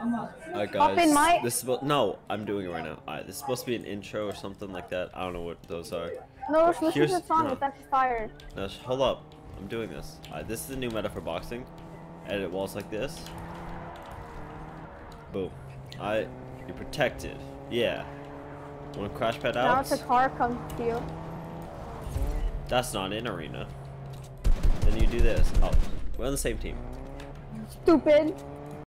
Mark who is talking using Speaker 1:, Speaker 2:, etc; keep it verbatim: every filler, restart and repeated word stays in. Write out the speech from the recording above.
Speaker 1: Alright
Speaker 2: Hop in,
Speaker 1: guys,
Speaker 2: Mike.
Speaker 1: this is supposed- no, I'm doing it right now. Alright, this is supposed to be an intro or something like that. I don't know what those are.
Speaker 2: No, listen to
Speaker 1: Here's-
Speaker 2: the song.
Speaker 1: no.
Speaker 2: It's actually fire.
Speaker 1: Now, sh- hold up, I'm doing this. Alright, this is the new meta for boxing. Edit walls like this. Boom. Alright, you're protected. Yeah. Want to crash pad out?
Speaker 2: Now it's a car comes to you.
Speaker 1: That's not in arena. Then you do this. Oh, we're on the same team.
Speaker 2: Stupid.